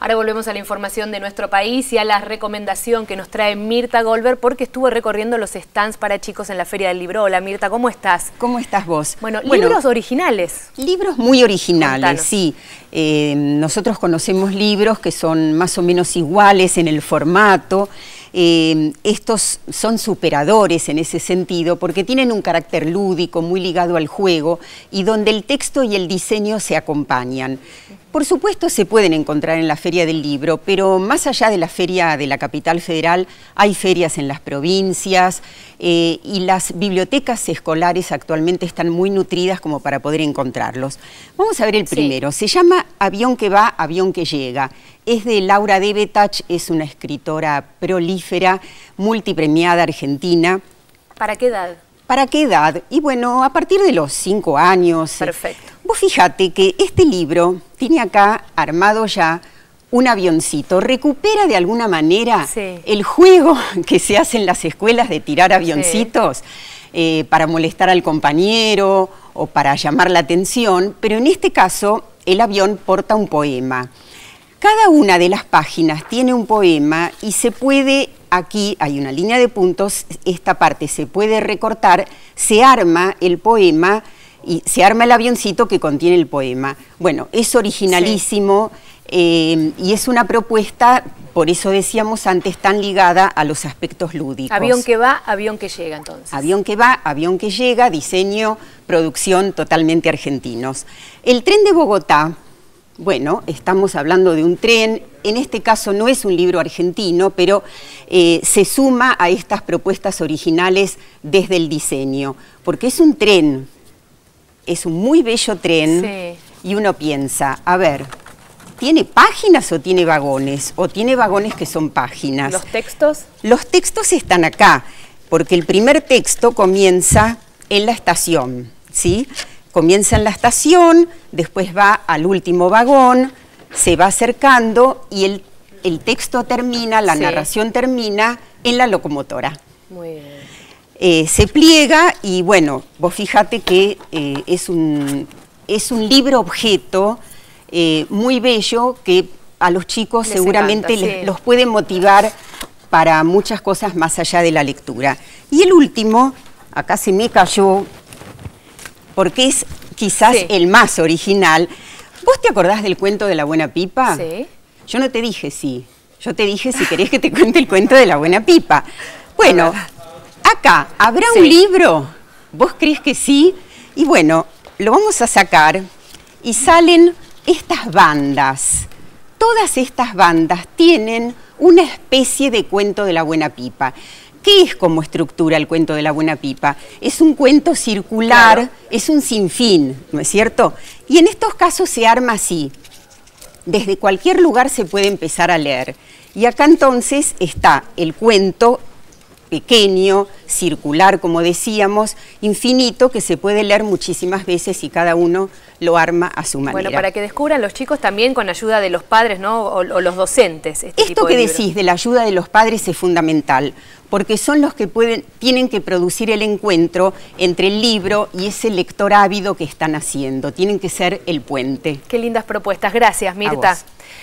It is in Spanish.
Ahora volvemos a la información de nuestro país y a la recomendación que nos trae Mirta Goldberg, porque estuvo recorriendo los stands para chicos en la Feria del Libro. Hola Mirta, ¿cómo estás? ¿Cómo estás vos? Bueno, libros originales. Libros muy originales, Contanos. sí. Nosotros conocemos libros que son más o menos iguales en el formato. Estos son superadores en ese sentido porque tienen un carácter lúdico muy ligado al juego y donde el texto y el diseño se acompañan. Por supuesto se pueden encontrar en la Feria del Libro, pero más allá de la Feria de la Capital Federal hay ferias en las provincias y las bibliotecas escolares actualmente están muy nutridas como para poder encontrarlos. Vamos a ver el primero, se llama Avión que va, avión que llega. Es de Laura Debetach, es una escritora prolífera, multipremiada argentina. ¿Para qué edad? ¿Para qué edad? Y bueno, a partir de los 5 años. Perfecto. Vos fíjate que este libro tiene acá armado ya un avioncito. Recupera de alguna manera el juego que se hace en las escuelas de tirar avioncitos para molestar al compañero o para llamar la atención, pero en este caso el avión porta un poema. Cada una de las páginas tiene un poema y se puede, aquí hay una línea de puntos, esta parte se puede recortar, se arma el poema y se arma el avioncito que contiene el poema. Bueno, es originalísimo y es una propuesta, por eso decíamos antes, tan ligada a los aspectos lúdicos. Avión que va, avión que llega entonces. Avión que va, avión que llega, diseño, producción totalmente argentinos. El tren de Bogotá. Bueno, estamos hablando de un tren, en este caso no es un libro argentino, pero se suma a estas propuestas originales desde el diseño, porque es un tren, es un muy bello tren, y uno piensa, a ver, ¿tiene páginas o tiene vagones? ¿O tiene vagones que son páginas? ¿Los textos? Los textos están acá, porque el primer texto comienza en la estación, ¿sí? Comienza en la estación, después va al último vagón, se va acercando y el texto termina, la narración termina en la locomotora. Muy bien. Se pliega y bueno, vos fíjate que es un libro objeto muy bello que a los chicos seguramente los puede motivar para muchas cosas más allá de la lectura. Y el último, acá se me cayó, porque es quizás el más original. ¿Vos te acordás del cuento de la Buena Pipa? Sí. Yo no te dije sí, yo te dije si querés que te cuente el cuento de la Buena Pipa. Bueno, acá, ¿habrá un libro? ¿Vos crees que sí? Y bueno, lo vamos a sacar y salen estas bandas. Todas estas bandas tienen una especie de cuento de la Buena Pipa. ¿Qué es como estructura el cuento de la Buena Pipa? Es un cuento circular, es un sinfín, ¿no es cierto? Y en estos casos se arma así. Desde cualquier lugar se puede empezar a leer. Y acá entonces está el cuento pequeño, circular, como decíamos, infinito, que se puede leer muchísimas veces y cada uno lo arma a su manera. Bueno, para que descubran los chicos también con ayuda de los padres, ¿no? O los docentes. Esto que decís de la ayuda de los padres es fundamental, porque son los que tienen que producir el encuentro entre el libro y ese lector ávido que están haciendo. Tienen que ser el puente. Qué lindas propuestas. Gracias, Mirta.